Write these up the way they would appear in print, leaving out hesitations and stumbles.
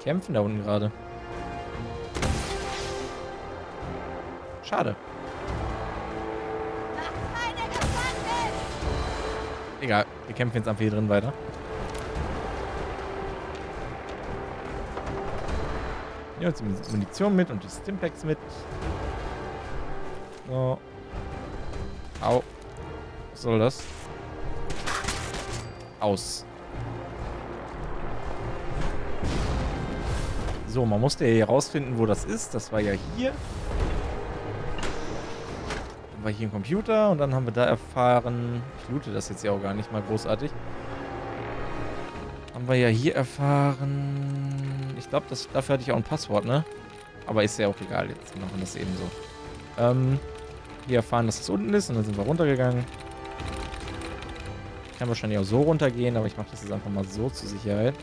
kämpfen da unten gerade. Schade. Egal, wir kämpfen jetzt einfach hier drin weiter. Ja, jetzt die Munition mit und die Stimpaks mit. So. Au. Was soll das? Aus. So, man musste ja hier rausfinden, wo das ist. Das war ja hier. Dann war hier ein Computer und dann haben wir da erfahren... Ich loote das jetzt ja auch gar nicht mal großartig. Haben wir ja hier erfahren... Ich glaube, dafür hatte ich auch ein Passwort, ne? Aber ist ja auch egal, jetzt machen wir das eben so. Hier erfahren, dass es unten ist und dann sind wir runtergegangen. Ich kann wahrscheinlich auch so runtergehen, aber ich mache das jetzt einfach mal so zur Sicherheit.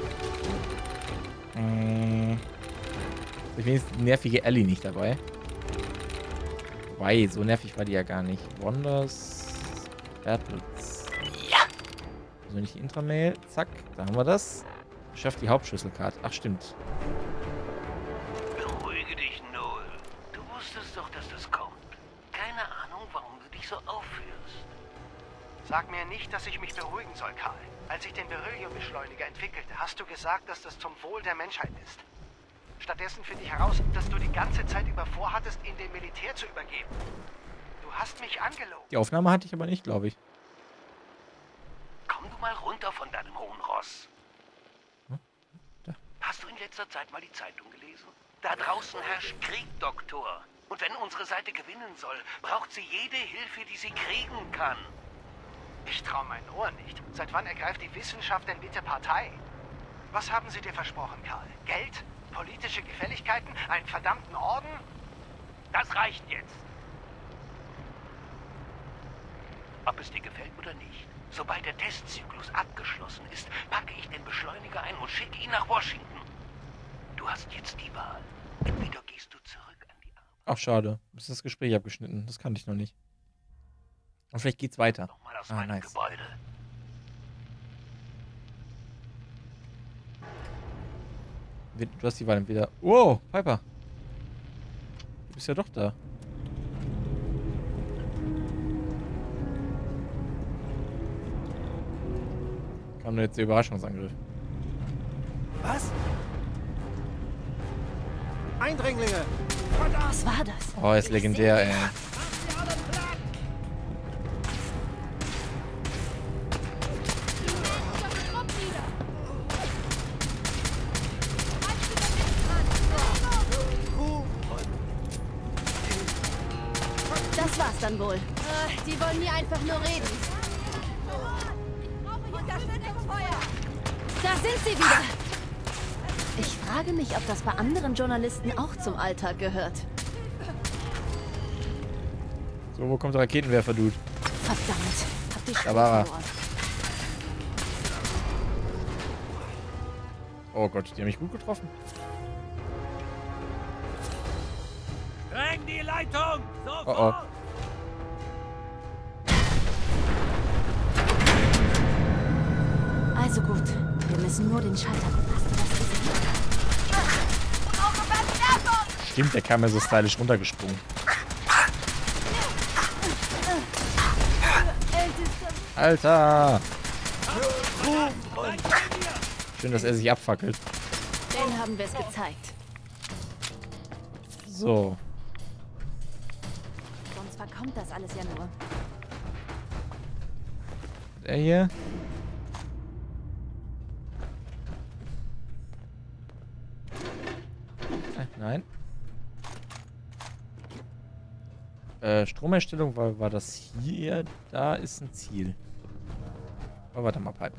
Ich bin jetzt die nervige Ellie nicht dabei. Wobei, so nervig war die ja gar nicht. Wonders Battles. Ja! Also nicht die Intramail. Zack, da haben wir das. Schafft die Hauptschlüsselkarte. Ach, stimmt. Beruhige dich, Noel. Du wusstest doch, dass das kommt. Keine Ahnung, warum du dich so aufführst. Sag mir nicht, dass ich mich beruhigen soll, Karl. Als ich den Beryllium-Beschleuniger entwickelte, hast du gesagt, dass das zum Wohl der Menschheit ist. Stattdessen finde ich heraus, dass du die ganze Zeit über vorhattest, ihn dem Militär zu übergeben. Du hast mich angelogen. Die Aufnahme hatte ich aber nicht, glaube ich. Komm du mal runter von deinem hohen Ross. Da. Hast du in letzter Zeit mal die Zeitung gelesen? Da draußen herrscht Krieg, Doktor. Und wenn unsere Seite gewinnen soll, braucht sie jede Hilfe, die sie kriegen kann. Ich traue meinen Ohren nicht. Seit wann ergreift die Wissenschaft denn bitte Partei? Was haben sie dir versprochen, Karl? Geld? Politische Gefälligkeiten? Einen verdammten Orden? Das reicht jetzt. Ob es dir gefällt oder nicht, sobald der Testzyklus abgeschlossen ist, packe ich den Beschleuniger ein und schicke ihn nach Washington. Du hast jetzt die Wahl. Entweder gehst du zurück an die Arbeit. Ach, schade. Ist das Gespräch abgeschnitten. Das kannte ich noch nicht. Und vielleicht geht's weiter. Nochmal aus meinem nice. Gebäude. Du hast die Wahl entweder... Wow, Piper. Du bist ja doch da. Kam nur jetzt der Überraschungsangriff. Was? Eindringlinge! Was war das? Oh, ist legendär, ey. Das war's dann wohl. Die wollen mir einfach nur reden. Da sind sie wieder. Ich frage mich, ob das bei anderen Journalisten auch zum Alltag gehört. So, wo kommt der Raketenwerfer, Dude? Verdammt. Hab die Da war er. verloren. Oh Gott, die haben mich gut getroffen. Spreng die Leitung! Oh oh. Also gut. Wir müssen nur den Schalter umlassen. Stimmt, der kam ja so stylisch runtergesprungen. Alter! Schön, dass er sich abfackelt. Den haben wir es gezeigt. So. Sonst verkommt das alles ja nur. Der hier. Nein. Stromerstellung war das hier. Da ist ein Ziel. Oh, warte mal, Piper.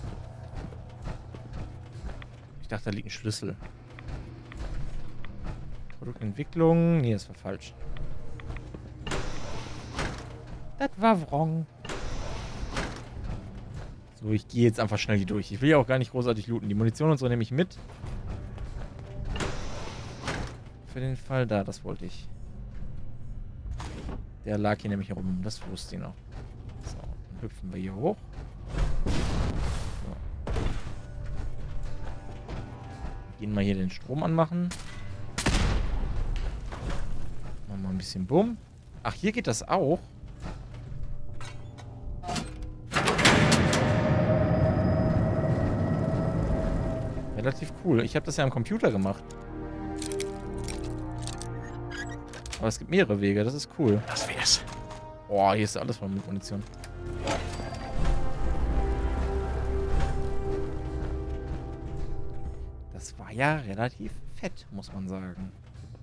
Ich dachte, da liegt ein Schlüssel. Produktentwicklung. Nee, das war falsch. Das war wrong. So, ich gehe jetzt einfach schnell hier durch. Ich will ja auch gar nicht großartig looten. Die Munition und so nehme ich mit. Für den Fall da, das wollte ich. Der lag hier nämlich herum. Das wusste ich noch. So, dann hüpfen wir hier hoch. So. Gehen mal hier den Strom anmachen. Machen wir ein bisschen Bumm. Ach, hier geht das auch. Relativ cool. Ich habe das ja am Computer gemacht. Aber es gibt mehrere Wege. Das ist cool. Das wär's. Boah, hier ist alles voll mit Munition. Das war ja relativ fett, muss man sagen.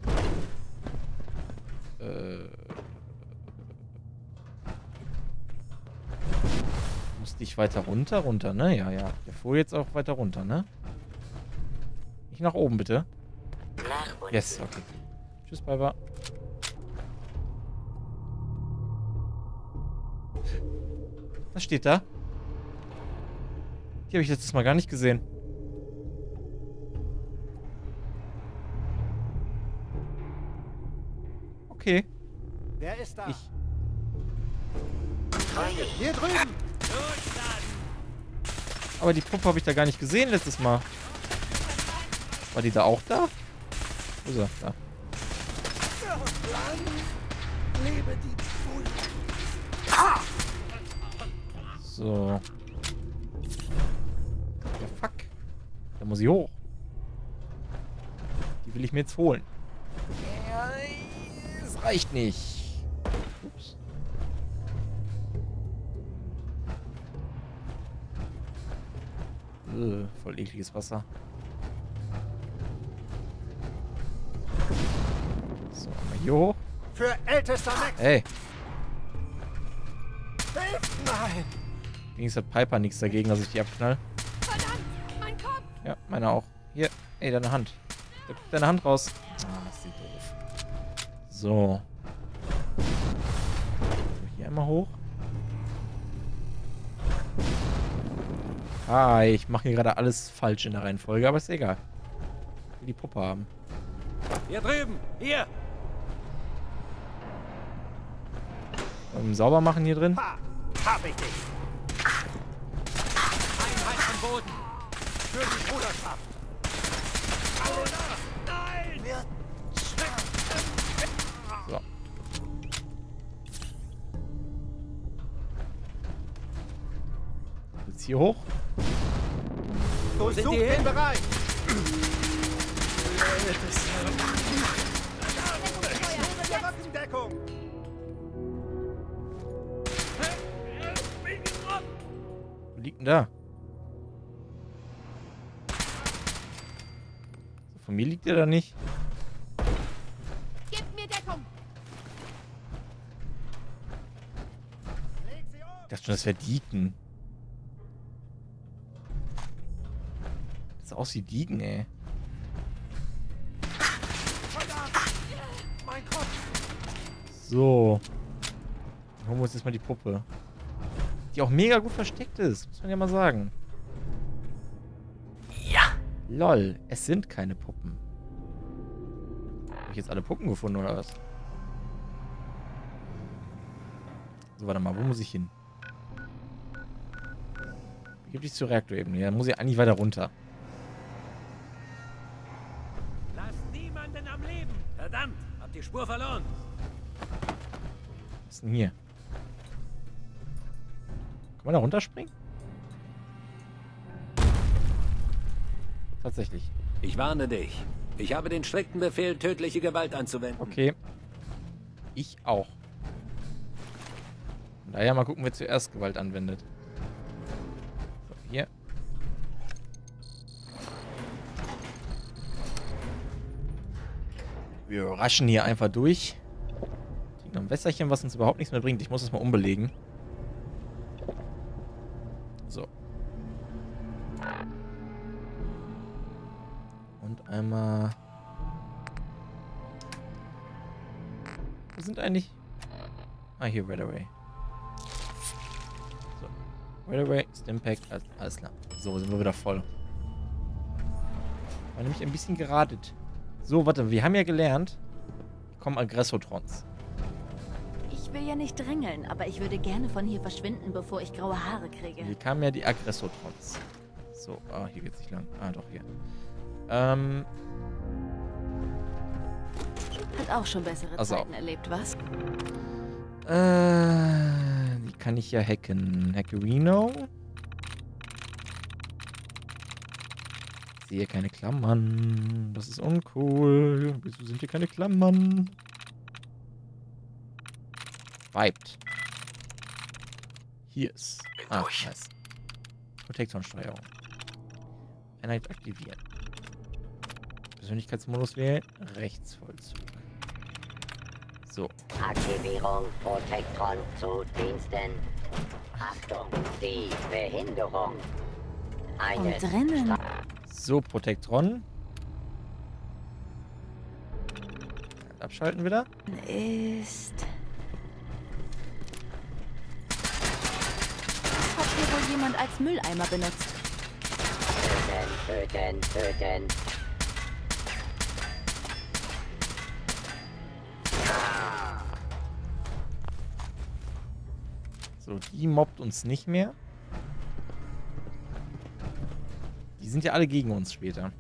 Musste ich weiter runter? Runter, ne? Ja, ja. Der fuhr jetzt auch weiter runter, ne? Nicht nach oben, bitte. Yes, okay. Tschüss, Bye-bye. Was steht da? Die habe ich letztes Mal gar nicht gesehen. Okay. Wer ist da? Ich. Hier drüben! Aber die Puppe habe ich da gar nicht gesehen letztes Mal. War die da auch da? Wo ist er? Da. Lebe die So. Ja, fuck. Da muss ich hoch. Die will ich mir jetzt holen. Ja, es reicht nicht. Ups. Voll ekliges Wasser. So, einmal hier hoch. Für ältester Max! Ey, Nein! wenigstens hat Piper nichts dagegen, dass ich die abknall. Verdammt, mein Kopf! Ja, meine auch. Hier, ey, deine Hand. Da guckt deine Hand raus. Ah, ist die doof. So. Hier einmal hoch. Hi, ich mache hier gerade alles falsch in der Reihenfolge, aber ist egal. Ich will die Puppe haben. Hier drüben! Hier! Sauber machen hier drin. Ha! Hab ich dich! Einheit am Boden! Für die Bruderschaft! Nein! So. Jetzt hier hoch. Durchsuch den Bereich! Rückendeckung! Wo liegt denn da? So, von mir liegt der da nicht. Gib mir Deckung! Ich dachte schon, das wäre Deacon. Das sah aus wie Deacon, ey. Mein Kopf! So. Dann holen wir uns jetzt mal die Puppe. Die auch mega gut versteckt ist, muss man ja mal sagen. Ja! Lol, es sind keine Puppen. Habe ich jetzt alle Puppen gefunden, oder was? So, warte mal, wo muss ich hin? Gib dich zur Reaktorebene. Ja, dann muss ich eigentlich weiter runter. Lass niemanden am Leben! Verdammt! Habt die Spur verloren! Was ist denn hier? Kann man da runterspringen? Tatsächlich. Ich warne dich. Ich habe den strikten Befehl, tödliche Gewalt anzuwenden. Okay. Ich auch. Von daher mal gucken, wer zuerst Gewalt anwendet. So, hier. Wir raschen hier einfach durch. Kriegen noch ein Wässerchen, was uns überhaupt nichts mehr bringt. Ich muss es mal umbelegen. So. Und einmal... Wo sind eigentlich... Ah, hier, Redaway. So. Redaway, Stimpack, alles klar. So, sind wir wieder voll. War nämlich ein bisschen geradet. So, warte, wir haben ja gelernt, hier kommen Aggressotrons. Ich will ja nicht drängeln, aber ich würde gerne von hier verschwinden, bevor ich graue Haare kriege. Hier kamen ja die Aggressotrons. So, ah, hier geht's nicht lang. Ah, doch, hier. Hat auch schon bessere Zeiten erlebt, was? Die kann ich ja hacken. Hackerino. Ich sehe keine Klammern. Das ist uncool. Wieso sind hier keine Klammern? Vibed. Hier ist. Nice. Protektorensteuerung. Einheit aktivieren. Persönlichkeitsmodus wählen. Rechtsvollzug. So. Aktivierung Protektron zu Diensten. Achtung, die Behinderung. Und drinnen. So, Protektron. Abschalten wieder. Ist... Hat hier wohl jemand als Mülleimer benutzt. Töten. So, die mobbt uns nicht mehr. Die sind ja alle gegen uns später.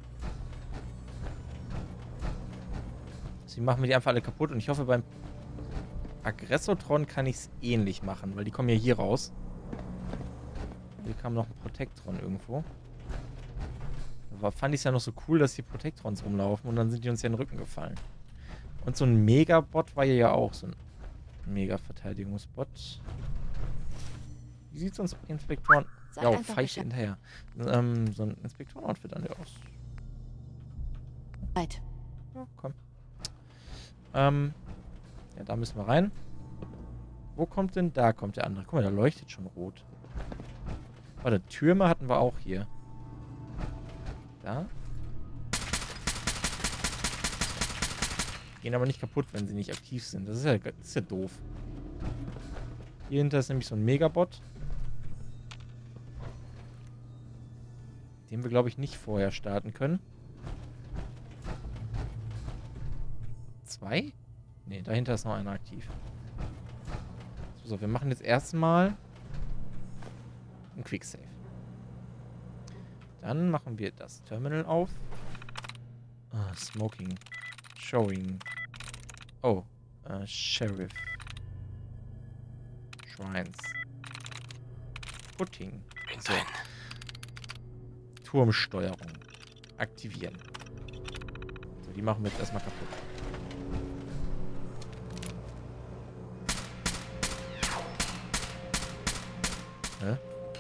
Deswegen machen wir die einfach alle kaputt. Und ich hoffe, beim Aggressotron kann ich es ähnlich machen, weil die kommen ja hier raus. Hier kam noch ein Protektron irgendwo. Aber fand ich es ja noch so cool, dass hier Protektrons rumlaufen und dann sind die uns ja in den Rücken gefallen. Und so ein Megabot war ja auch so ein Mega-Verteidigungsbot. Wie sieht so ein Inspektoren... Ja, Feiche hinterher. So ein Inspektoren-Outfit an der aus. Right. Ja, komm. Ja, da müssen wir rein. Wo kommt denn? Da kommt der andere. Guck mal, da leuchtet schon rot. Warte, Türme hatten wir auch hier. Da. Gehen aber nicht kaputt, wenn sie nicht aktiv sind. Das ist ja doof. Hier hinter ist nämlich so ein Megabot. Den wir, glaube ich, nicht vorher starten können. 2? Ne, dahinter ist noch einer aktiv. So, wir machen jetzt erstmal ein Quicksave. Dann machen wir das Terminal auf. Smoking. Showing. Oh, Sheriff. Shrines. Putting. So. Turmsteuerung. Aktivieren. So, die machen wir jetzt erstmal kaputt. Hä?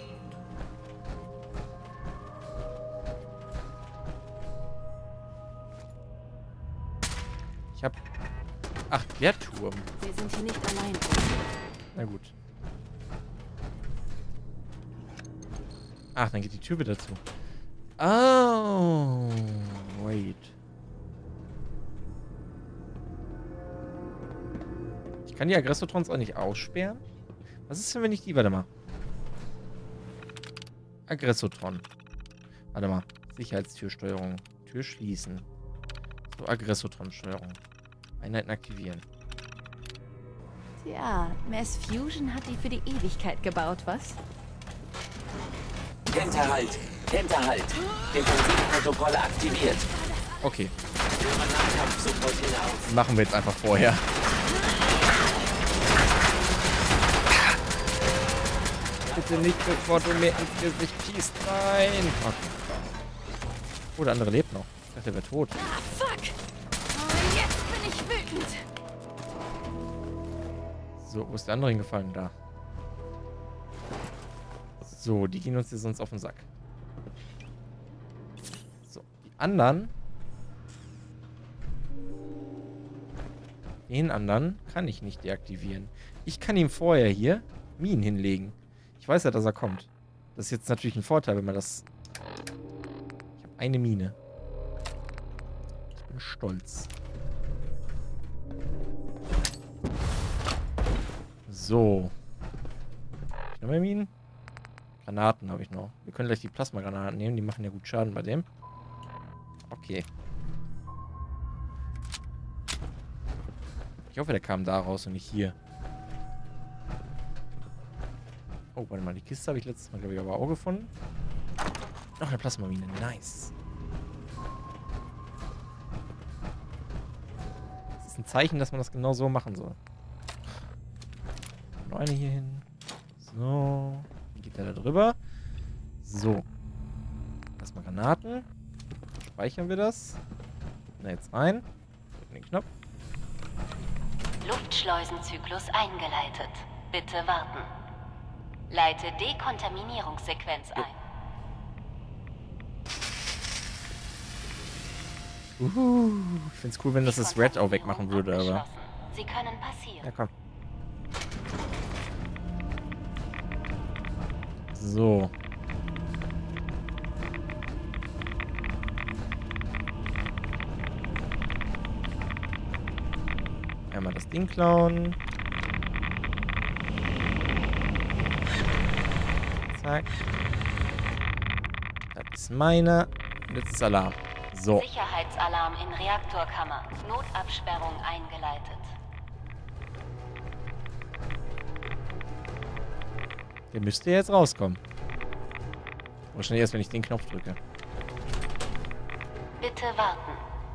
Ich hab... Ach, der Turm. Wir sind hier nicht allein. Na gut. Ach, dann geht die Tür wieder zu. Oh, wait. Ich kann die Aggressotrons auch nicht aussperren? Was ist denn, wenn ich die... Warte mal. Aggressotron. Warte mal. Sicherheitstürsteuerung. Tür schließen. So, Aggressotron-Steuerung. Einheiten aktivieren. Tja, Mass Fusion hat die für die Ewigkeit gebaut, was? Hinterhalt! Hinterhalt! Defensivprotokolle aktiviert. Okay. Führe Nahkampfsupport hinaus. Machen wir jetzt einfach vorher. Bitte nicht, bevor du mir ins Gesicht schießt. Nein. Okay. Oh, der andere lebt noch. Ich dachte, der wäre tot. Ah, fuck! Oh, jetzt bin ich wütend. So, wo ist der andere hingefallen? Da. So, die gehen uns hier sonst auf den Sack. So, die anderen... Den anderen kann ich nicht deaktivieren. Ich kann ihm vorher hier Minen hinlegen. Ich weiß ja, dass er kommt. Das ist jetzt natürlich ein Vorteil, wenn man das... Ich habe eine Mine. Ich bin stolz. So. Hab ich noch mehr Minen? Granaten habe ich noch. Wir können gleich die Plasmagranaten nehmen. Die machen ja gut Schaden bei dem. Okay. Ich hoffe, der kam da raus und nicht hier. Oh, warte mal. Die Kiste habe ich letztes Mal, glaube ich, aber auch gefunden. Noch eine Plasmamine. Nice. ist ein Zeichen, dass man das genau so machen soll. Noch eine hier hin. So. Wie geht der da drüber? So. Erstmal Granaten. Speichern wir das. Na, jetzt rein. Drücken den Knopf. Luftschleusenzyklus eingeleitet. Bitte warten. Leite Dekontaminierungssequenz ein. Ich find's cool, wenn das Red auch wegmachen würde, aber... Sie können passieren. Ja, komm. So. Einmal das Ding klauen. Zack. Das ist meiner. Und jetzt ist Alarm. So. Sicherheitsalarm in Reaktorkammer. Notabsperrung eingeleitet. Der müsste jetzt rauskommen. Wahrscheinlich erst, wenn ich den Knopf drücke. Bitte warten.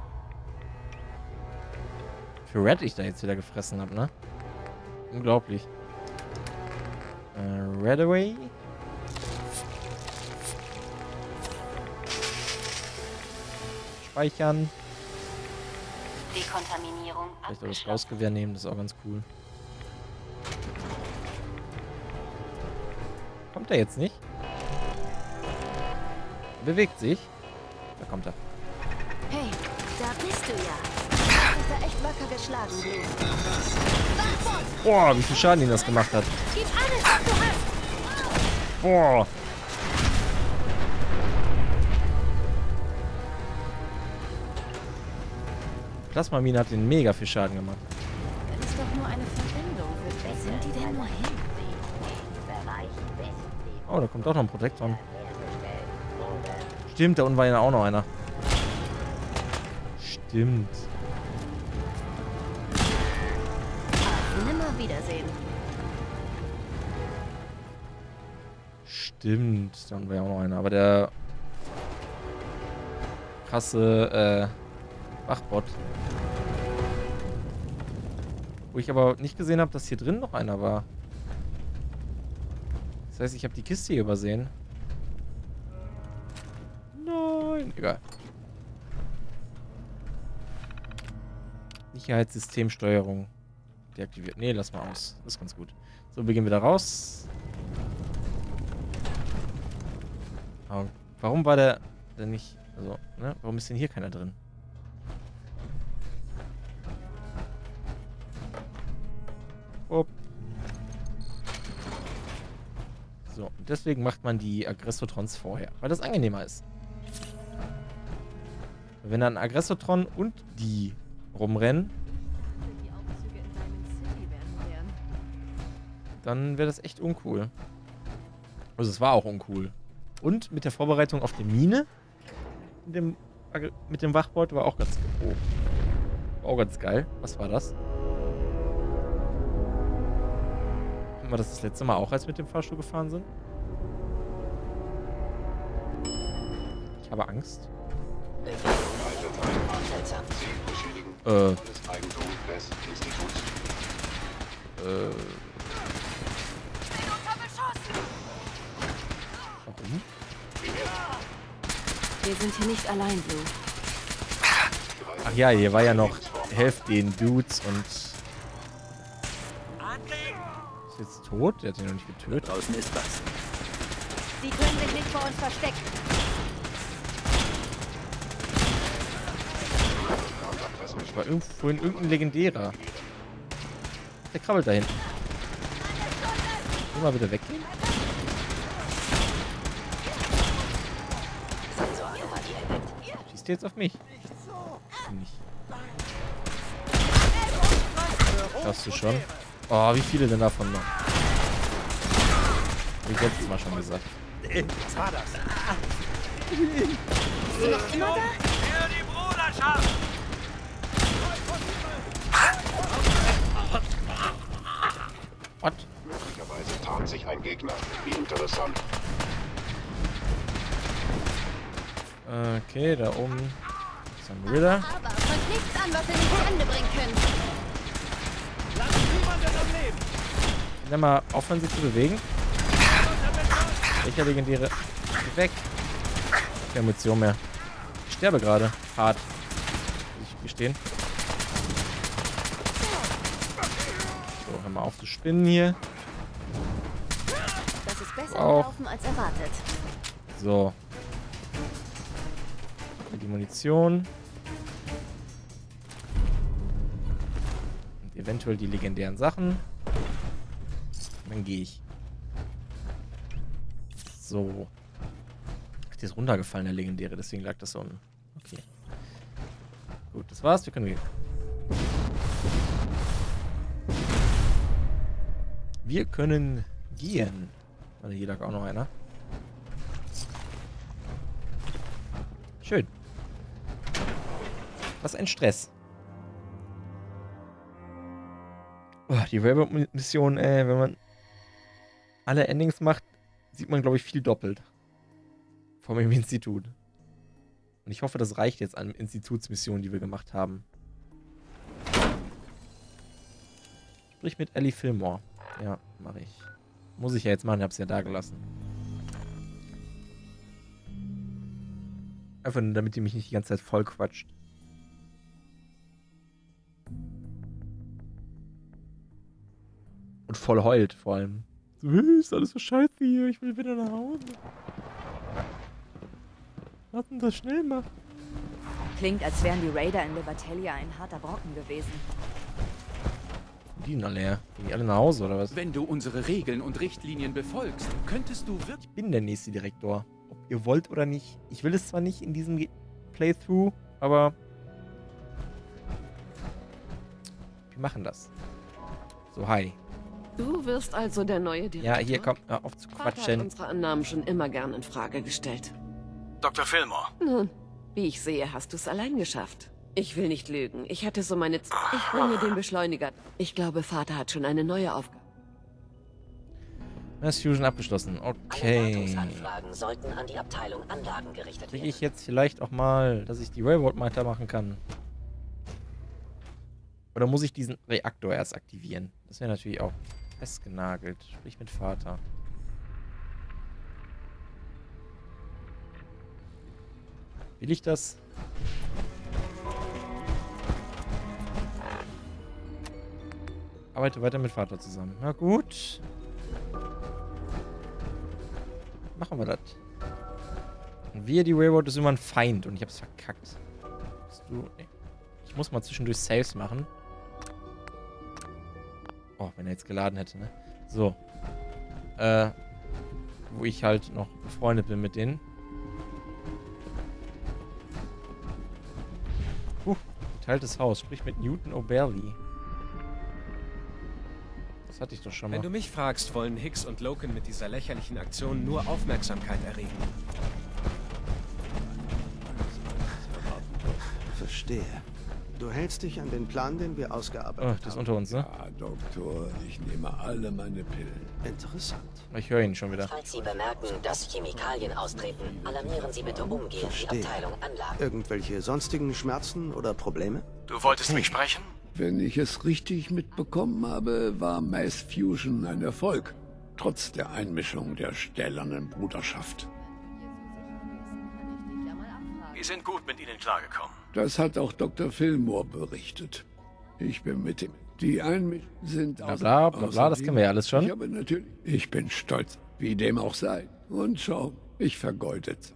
Für Red ich da jetzt wieder gefressen habe, ne? Unglaublich. Red away. Speichern. Dekontaminierung Vielleicht auch das Gaussgewehr nehmen, das ist auch ganz cool. Kommt er jetzt nicht? Er bewegt sich. Da kommt er. Hey, da bist du ja. Du hast da echt wacker geschlagen, Blue. Boah, wie viel Schaden ihn das gemacht hat. Gib alles, was du hast. Boah. Plasmamine hat den mega viel Schaden gemacht. Das ist doch nur eine Verbindung. Wo sind die denn nur hin? Oh, da kommt auch noch ein Protekton. Stimmt, da unten war ja auch noch einer. Stimmt. Nimmer wiedersehen. Stimmt, da unten war ja auch noch einer. Aber der krasse Wachbot. Wo ich aber nicht gesehen habe, dass hier drin noch einer war. Das heißt, ich habe die Kiste hier übersehen. Nein, egal. Sicherheitssystemsteuerung deaktiviert. Nee, lass mal aus. Das ist ganz gut. So, wir gehen wieder raus. Aber warum war der denn nicht... Also, ne? Warum ist denn hier keiner drin? Upp. So, und deswegen macht man die Aggressotrons vorher, weil das angenehmer ist. Wenn dann Aggressotron und die rumrennen, Die Aufzüge in Diamond City werden leer. dann wäre das echt uncool. Also es war auch uncool. Und mit der Vorbereitung auf die Mine mit dem Wachbord war auch ganz geil. Was war das? Haben wir das letzte Mal auch, als wir mit dem Fahrstuhl gefahren sind? Ich habe Angst. Seltsam. Warum? Wir sind hier nicht allein, Blue. Ach ja, hier war ja noch helft den Dudes und... Ist jetzt tot? Der hat ihn noch nicht getötet. Draußen ist was. Sie können sich nicht vor uns verstecken. Das war vorhin irgendein Legendärer. Der krabbelt da hinten. Will mal bitte weggehen? Schießt der jetzt auf mich? Nicht. Schaffst du schon? Oh, wie viele denn davon noch? Hab ich letztes Mal schon gesagt. Was war das? Bist du noch immer da? Für die Bruderschaft! What? Möglicherweise tarnt sich ein Gegner. Wie interessant. Okay, da oben ist ein Ritter. Aber von nichts an, was wir nicht zu Ende bringen können. Kann der mal aufhören, sich zu bewegen? Welcher legendäre... Geh weg! Keine Munition mehr. Ich sterbe gerade. Hart. Muss ich gestehen. So, hör mal auf zu spinnen hier. Das ist besser Auch. gelaufen als erwartet. So. Die Munition. Und eventuell die legendären Sachen. Und dann gehe ich. So. Ach, der ist runtergefallen, der legendäre. Deswegen lag das so ein... Okay. Gut, das war's. Wir können gehen. Wir können gehen. Warte, hier lag auch noch einer. Schön. Was ein Stress. Oh, die Railroad-Mission, wenn man alle Endings macht, sieht man, glaube ich, viel doppelt. Vor allem im Institut. Und ich hoffe, das reicht jetzt an Institutsmissionen, die wir gemacht haben. Sprich mit Ellie Fillmore. Ja, mache ich. Muss ich ja jetzt machen, ich habe es ja da gelassen. Einfach nur, damit die mich nicht die ganze Zeit voll quatscht. Und voll heult, vor allem. So, ist alles so scheiße hier, ich will wieder nach Hause. Lass uns das schnell machen. Klingt, als wären die Raider in Libertalia ein harter Brocken gewesen. Die sind alle her. Gehen die alle nach Hause, oder was? Wenn du unsere Regeln und Richtlinien befolgst, könntest du wirklich... Ich bin der nächste Direktor. Ob ihr wollt oder nicht. Ich will es zwar nicht in diesem Playthrough, aber... wir machen das. So, hi. Du wirst also der neue Direktor? Ja, hier, komm, hör auf zu Vater hat quatschen. unsere Annahmen schon immer gern in Frage gestellt. Dr. Fillmore. Nun, wie ich sehe, hast du es allein geschafft. Ich will nicht lügen. Ich hatte so meine Ich bringe den Beschleuniger. Ich glaube, Vater hat schon eine neue Aufgabe. Das ist Fusion abgeschlossen. Alle Okay. Wartungsanfragen sollten an die Abteilung Anlagen gerichtet Kriege werden. ich jetzt vielleicht auch mal, dass ich die Railroad weitermachen kann? Oder muss ich diesen Reaktor erst aktivieren? Das wäre natürlich auch festgenagelt. Sprich mit Vater. Will ich das? Arbeite weiter mit Vater zusammen. Na gut. Machen wir das. Und wir, die Railroad, ist immer ein Feind und ich hab's verkackt. Bist du... Nee. Ich muss mal zwischendurch Saves machen. Oh, wenn er jetzt geladen hätte, ne? So. Wo ich halt noch befreundet bin mit denen. Geteiltes Haus. Sprich mit Newton O'Berley. Das hatte ich doch schon mal. Wenn du mich fragst, wollen Hicks und Loken mit dieser lächerlichen Aktion nur Aufmerksamkeit erregen. Verstehe. Du hältst dich an den Plan, den wir ausgearbeitet haben. Das ist unter uns, ne? Ja, Doktor, ich nehme alle meine Pillen. Interessant. Ich höre ihn schon wieder. Falls Sie bemerken, dass Chemikalien austreten, alarmieren Sie bitte umgehend die Abteilung Anlagen. Irgendwelche sonstigen Schmerzen oder Probleme? Du wolltest mich sprechen? Wenn ich es richtig mitbekommen habe, war Mass Fusion ein Erfolg. Trotz der Einmischung der stählernen Bruderschaft. Wir sind gut mit ihnen klargekommen. Das hat auch Dr. Fillmore berichtet. Ich bin mit ihm. Die Einmischungen sind bla bla, das kennen wir ja alles schon. Ich bin stolz, wie dem auch sei. Und schau, ich vergeudet.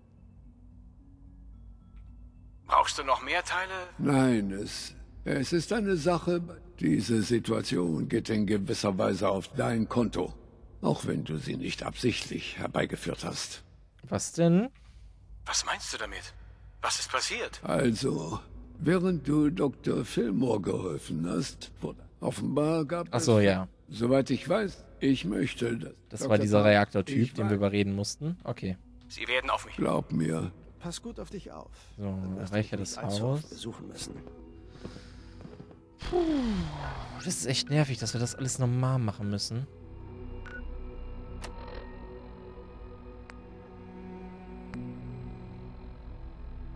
Brauchst du noch mehr Teile? Nein, es ist eine Sache. Diese Situation geht in gewisser Weise auf dein Konto. Auch wenn du sie nicht absichtlich herbeigeführt hast. Was denn? Was meinst du damit? Was ist passiert? Also, während du Dr. Fillmore geholfen hast, wurde offenbar gab es... Ach so, ja. Soweit ich weiß, ich möchte, dass... Das war dieser Reaktortyp, den wir überreden mussten. Okay. Sie werden auf mich... Glaub mir. Pass gut auf dich auf. So, erreiche das Haus. Besuchen müssen. Puh, das ist echt nervig, dass wir das alles normal machen müssen.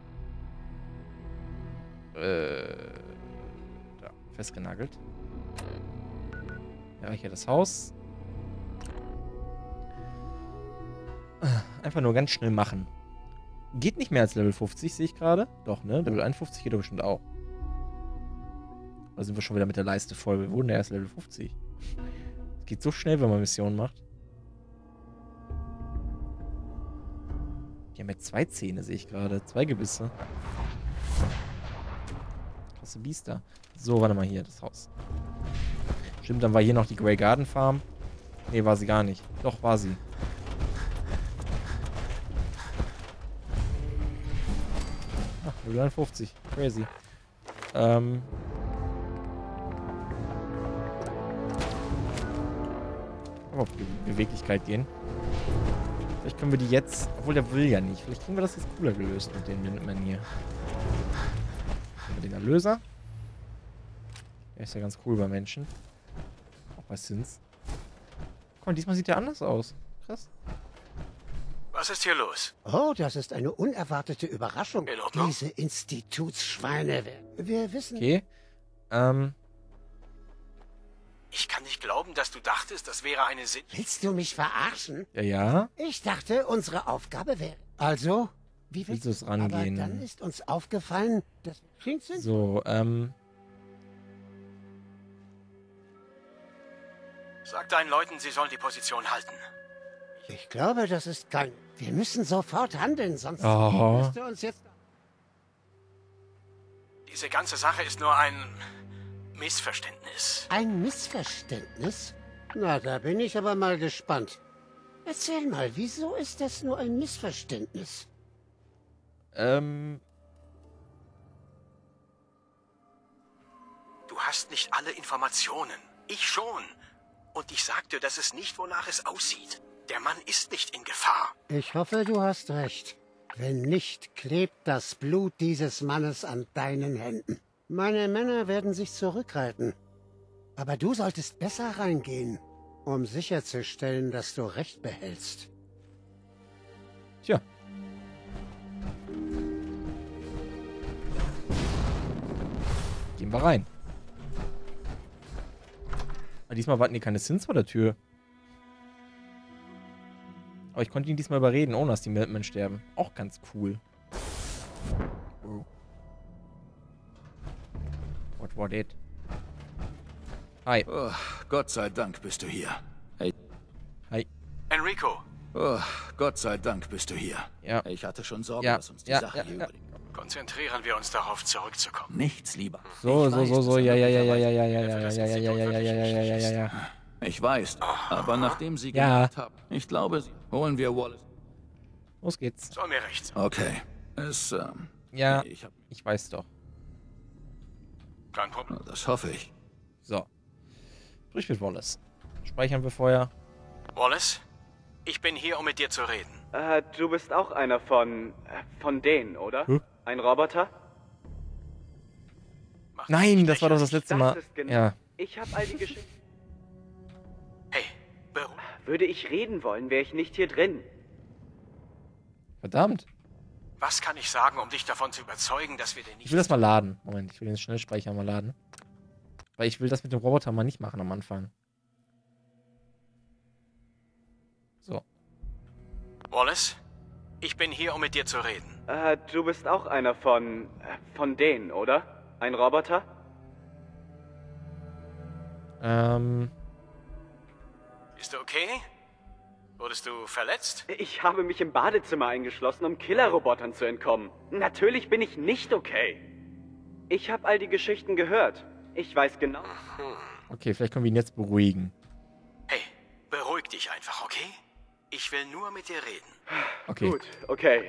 Da, festgenagelt. Erreiche das Haus. Einfach nur ganz schnell machen. Geht nicht mehr als Level 50, sehe ich gerade. Doch, ne? Level 51 geht doch bestimmt auch. Da sind wir schon wieder mit der Leiste voll. Wir wurden ja erst Level 50. Es geht so schnell, wenn man Missionen macht. Die haben jetzt 2 Zähne, sehe ich gerade. 2 Gebisse. Krasse Biester. So, warte mal hier, das Haus. Stimmt, dann war hier noch die Grey Garden Farm. Ne, war sie gar nicht. Doch, war sie. Ach, Level 51. Crazy. Auf Beweglichkeit gehen. Vielleicht können wir die jetzt... Obwohl, der will ja nicht. Vielleicht kriegen wir das jetzt cooler gelöst mit den Minutemen hier. Den Erlöser. Der ist ja ganz cool bei Menschen. Auch bei Sins. Guck mal, diesmal sieht der anders aus. Krass. Was ist hier los? Oh, das ist eine unerwartete Überraschung. In Ordnung. Diese Institutsschweine. Wir wissen... Okay. Ich kann nicht glauben, dass du dachtest, das wäre eine Willst du mich verarschen? Ja. Ich dachte, unsere Aufgabe wäre... Also, wie willst du es rangehen? Aber dann ist uns aufgefallen, dass... So, Sag deinen Leuten, sie sollen die Position halten. Ich glaube, das ist kein... Wir müssen sofort handeln, sonst müsste uns jetzt... Diese ganze Sache ist nur ein Missverständnis. Ein Missverständnis? Na, da bin ich aber mal gespannt. Erzähl mal, wieso ist das nur ein Missverständnis? Du hast nicht alle Informationen. Ich schon. Und ich sagte, dass es nicht, wonach es aussieht. Der Mann ist nicht in Gefahr. Ich hoffe, du hast recht. Wenn nicht, klebt das Blut dieses Mannes an deinen Händen. Meine Männer werden sich zurückhalten. Aber du solltest besser reingehen, um sicherzustellen, dass du Recht behältst. Tja. Gehen wir rein. Aber diesmal warten die keine Sins vor der Tür. Aber ich konnte ihn diesmal überreden, ohne dass die Minutemen sterben. Auch ganz cool. Oh. What was it? Hi. Oh, Gott sei Dank bist du hier. Hey. Hi. Enrico. Oh, Gott sei Dank bist du hier. Ja. Ich hatte schon Sorgen, Ja. dass uns die Ja, Sache ja, hier ja. über die... Konzentrieren wir uns darauf, zurückzukommen. Nichts lieber. So, Ich weiß, dass er ja. Ich weiß, aber nachdem sie Ja. gemacht haben, ich glaube, holen wir Wallace. Los geht's. Soll mir recht. Okay. Es, Ja, nee, ich weiß doch. Kein Problem. Das hoffe ich. So. Sprich mit Wallace. Speichern wir vorher. Wallace, ich bin hier, um mit dir zu reden. Du bist auch einer von denen, oder? Ein Roboter? Nein, das war doch das letzte Mal. Ja. Ich habe all die Geschichten. Hey, würde ich reden wollen, wäre ich nicht hier drin. Verdammt. Was kann ich sagen, um dich davon zu überzeugen, dass wir den nicht... Ich will das mal laden. Moment, ich will den Schnellspeicher mal laden. Weil ich will das mit dem Roboter mal nicht machen am Anfang. So. Wallace, ich bin hier, um mit dir zu reden. Du bist auch einer von denen, oder? Ein Roboter? Bist du okay? Wurdest du verletzt? Ich habe mich im Badezimmer eingeschlossen, um Killerrobotern zu entkommen. Natürlich bin ich nicht okay. Ich habe all die Geschichten gehört. Ich weiß genau. Okay, vielleicht können wir ihn jetzt beruhigen. Hey, beruhig dich einfach, okay? Ich will nur mit dir reden. Okay. Gut, okay.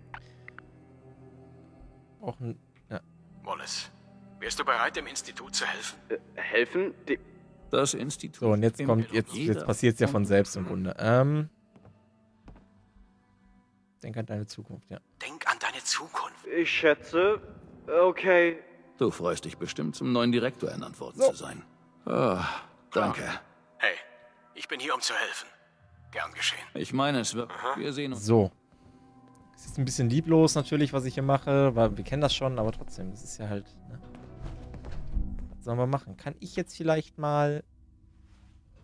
Auch ein... Ja. Wallace, wärst du bereit, dem Institut zu helfen? Helfen? Das Institut... So, und jetzt kommt... Jetzt passiert es ja von selbst im Grunde. Denk an deine Zukunft, ja. Denk an deine Zukunft. Ich schätze... Okay. Du freust dich bestimmt, zum neuen Direktor ernannt worden zu sein. Oh, danke. Hey, ich bin hier, um zu helfen. Gern geschehen. Ich meine, es wird... Wir sehen uns... So. Es ist ein bisschen lieblos natürlich, was ich hier mache, weil wir kennen das schon, aber trotzdem, das ist ja halt... Ne? Was sollen wir machen? Kann ich jetzt vielleicht mal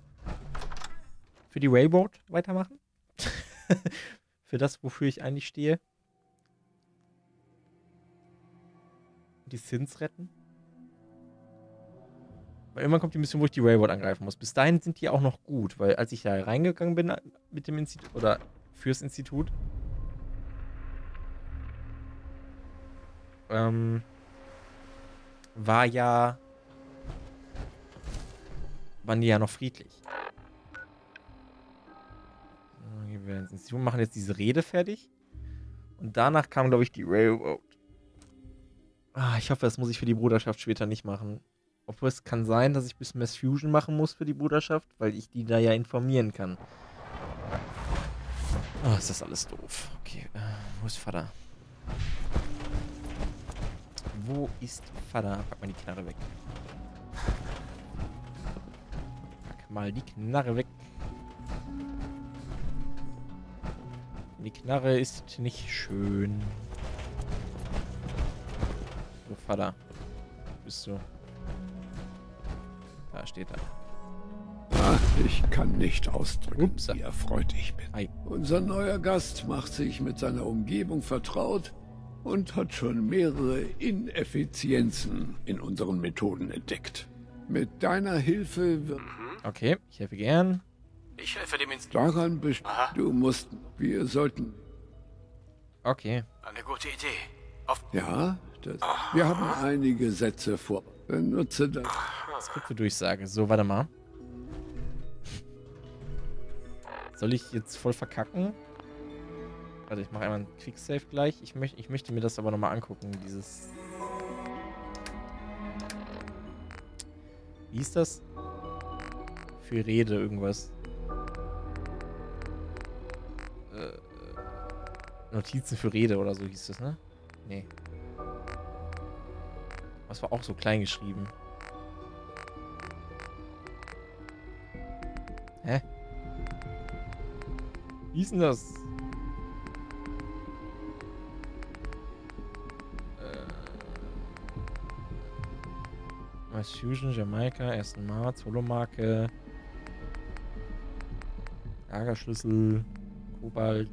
für die Railroad weitermachen. Für das, wofür ich eigentlich stehe. Die Sins retten. Weil irgendwann kommt die Mission, wo ich die Railroad angreifen muss. Bis dahin sind die auch noch gut, weil als ich da reingegangen bin mit dem Institut, oder fürs Institut, waren die ja noch friedlich. Gehen wir ins Institut, machen jetzt diese Rede fertig. Und danach kam, glaube ich, die Railroad. Ich hoffe, das muss ich für die Bruderschaft später nicht machen. Obwohl es kann sein, dass ich bis Mass Fusion machen muss für die Bruderschaft, weil ich die da ja informieren kann. Oh, ist das alles doof. Okay, wo ist Vater? Wo ist Vater? Pack mal die Knarre weg. Pack mal die Knarre weg. Die Knarre ist nicht schön. So, Vater. Wo bist du? Da steht er. Ich kann nicht ausdrücken, wie erfreut ich bin. Hi. Unser neuer Gast macht sich mit seiner Umgebung vertraut und hat schon mehrere Ineffizienzen in unseren Methoden entdeckt. Mit deiner Hilfe wird... Okay, ich helfe gern. Ich helfe dem Institut. Daran du musst... Wir sollten... Okay. Eine gute Idee. Ja, wir haben einige Sätze vor. Benutze das. Skripte Durchsage. So, warte mal. Soll ich jetzt voll verkacken? Warte, ich mache einmal einen Quicksave gleich. Ich möchte mir das aber nochmal angucken. Dieses... Wie ist das? Für Rede irgendwas. Notizen für Rede oder so hieß das, ne? Nee. Das war auch so klein geschrieben. Hä? Wie ist denn das? Mass Fusion, Jamaika, 1. März, Holomarke. Lagerschlüssel, Kobalt.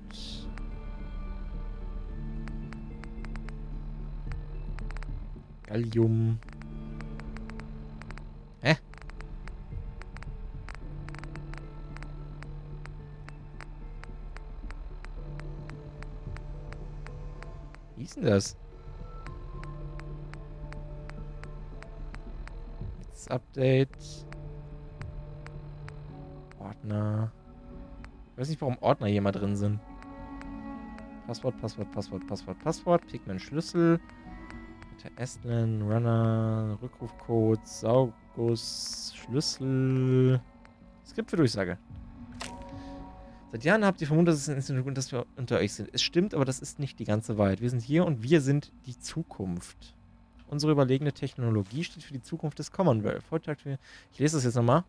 Gallium. Hä? Wie ist denn das? Jetzt Update. Ordner. Ich weiß nicht, warum Ordner hier mal drin sind. Passwort. Pigment Schlüssel. Estland, Runner, Rückrufcode, Saugus, Schlüssel. Skript für Durchsage. Seit Jahren habt ihr vermutet, dass es ein Institut und dass wir unter euch sind. Es stimmt, aber das ist nicht die ganze Wahrheit. Wir sind hier und wir sind die Zukunft. Unsere überlegene Technologie steht für die Zukunft des Commonwealth. Ich lese das jetzt nochmal.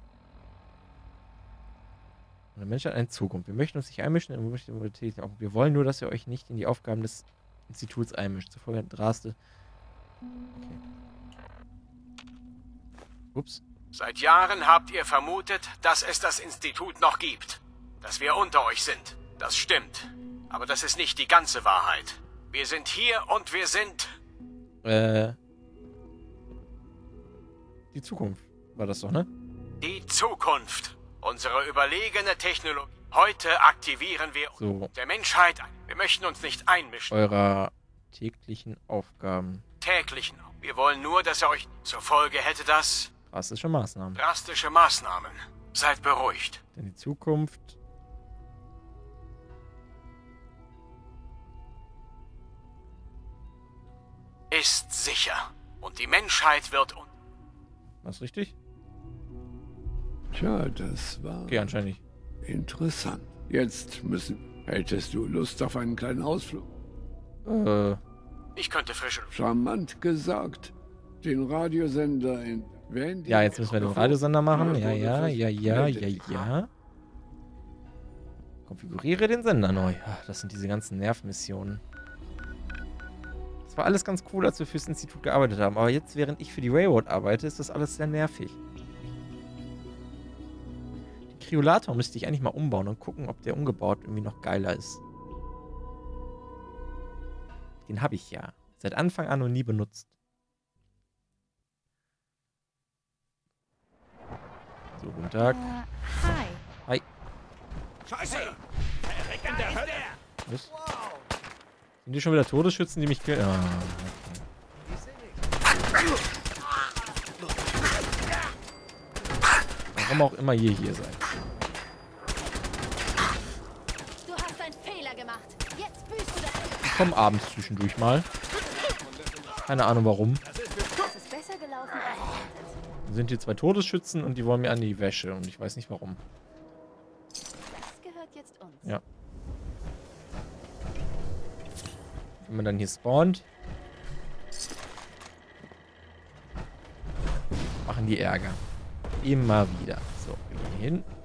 Der Mensch hat eine Zukunft. Wir möchten uns nicht einmischen in die Mobilität. Wir wollen nur, dass ihr euch nicht in die Aufgaben des Instituts einmischt. Zufolge draste. Okay. Ups. Seit Jahren habt ihr vermutet, dass es das Institut noch gibt. Dass wir unter euch sind. Das stimmt. Aber das ist nicht die ganze Wahrheit. Wir sind hier und wir sind... Die Zukunft war das doch, ne? Die Zukunft. Unsere überlegene Technologie. Heute aktivieren wir der Menschheit. Wir möchten uns nicht einmischen. Eurer täglichen Aufgaben. Täglichen. Wir wollen nur, dass ihr euch... Zur Folge hätte das... Drastische Maßnahmen. Drastische Maßnahmen. Seid beruhigt. Denn die Zukunft... ist sicher. Und die Menschheit wird... Was ist richtig? Tja, das war... Okay, anscheinend nicht. Interessant. Jetzt Hättest du Lust auf einen kleinen Ausflug? Ich könnte frische... Charmant gesagt. Den Radiosender in... Ja, jetzt müssen wir den Radiosender machen. Ja. Konfiguriere den Sender neu. Ach, das sind diese ganzen Nervmissionen. Das war alles ganz cool, als wir fürs Institut gearbeitet haben. Aber jetzt, während ich für die Railroad arbeite, ist das alles sehr nervig. Die Kriolator müsste ich eigentlich mal umbauen und gucken, ob der umgebaut irgendwie noch geiler ist. Den habe ich ja. Seit Anfang an und nie benutzt. So, guten Tag. Hi. Hi. Scheiße! In der Hölle! Was? Sind die schon wieder Todesschützen, die mich killen? Ah, okay. Warum auch immer ihr hier seid. Du hast einen Fehler gemacht. Jetzt büßt du das. Ich komme abends zwischendurch mal. Keine Ahnung warum. Das ist besser gelaufen als erwartet. Dann sind hier 2 Todesschützen und die wollen mir an die Wäsche und ich weiß nicht warum. Das gehört jetzt uns. Ja. Wenn man dann hier spawnt, machen die Ärger. Immer wieder. So, wir gehen hier hin.